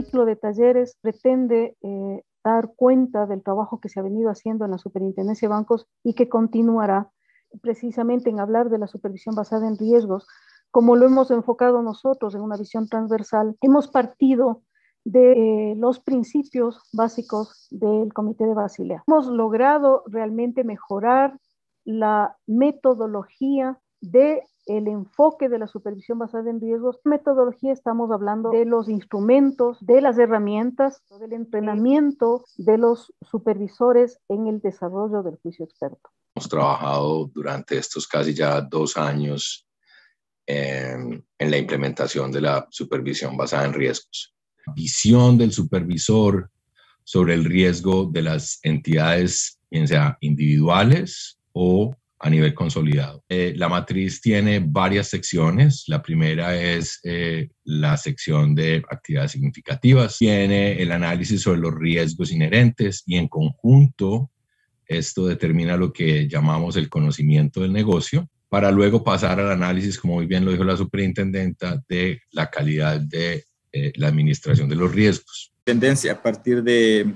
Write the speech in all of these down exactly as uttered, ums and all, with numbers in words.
ciclo de talleres pretende eh, dar cuenta del trabajo que se ha venido haciendo en la Superintendencia de Bancos y que continuará precisamente en hablar de la supervisión basada en riesgos. Como lo hemos enfocado nosotros en una visión transversal, hemos partido de eh, los principios básicos del Comité de Basilea. Hemos logrado realmente mejorar la metodología de el enfoque de la supervisión basada en riesgos. Metodología, estamos hablando de los instrumentos, de las herramientas, del entrenamiento de los supervisores en el desarrollo del juicio experto. Hemos trabajado durante estos casi ya dos años eh, en la implementación de la supervisión basada en riesgos. Visión del supervisor sobre el riesgo de las entidades, bien sea individuales o a nivel consolidado. Eh, la matriz tiene varias secciones. La primera es eh, la sección de actividades significativas. Tiene el análisis sobre los riesgos inherentes y en conjunto esto determina lo que llamamos el conocimiento del negocio, para luego pasar al análisis, como muy bien lo dijo la superintendenta, de la calidad de eh, la administración de los riesgos. Tendencia a partir de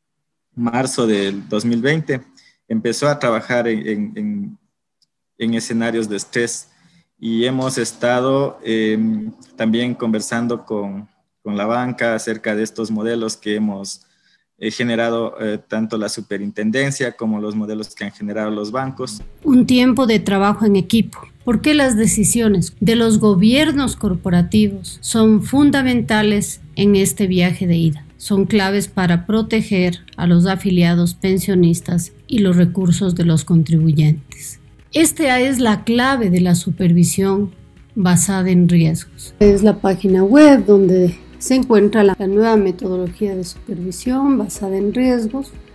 marzo del dos mil veinte empezó a trabajar en, en, en escenarios de estrés y hemos estado eh, también conversando con, con la banca acerca de estos modelos que hemos eh, generado eh, tanto la superintendencia como los modelos que han generado los bancos. Un tiempo de trabajo en equipo, porque las decisiones de los gobiernos corporativos son fundamentales en este viaje de ida. Son claves para proteger a los afiliados pensionistas y los recursos de los contribuyentes. Esta es la clave de la supervisión basada en riesgos. Es la página web donde se encuentra la nueva metodología de supervisión basada en riesgos.